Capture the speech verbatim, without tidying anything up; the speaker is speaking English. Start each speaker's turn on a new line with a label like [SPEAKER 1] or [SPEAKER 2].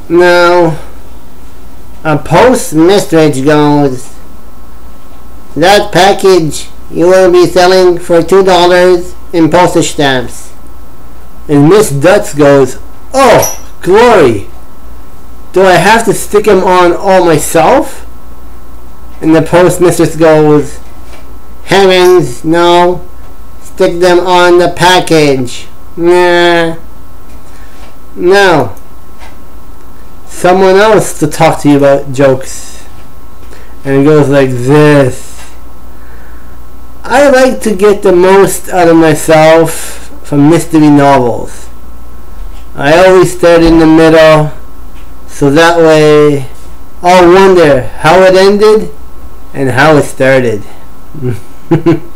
[SPEAKER 1] Now, a post message goes, that package you will be selling for two dollars in postage stamps. And Miss Dutz goes, oh, glory! Do I have to stick them on all myself? And the postmistress goes, heavens, no. Stick them on the package. Nah. Now, someone else to talk to you about jokes. And it goes like this. I like to get the most out of myself from mystery novels. I always start in the middle, so that way I'll wonder how it ended and how it started.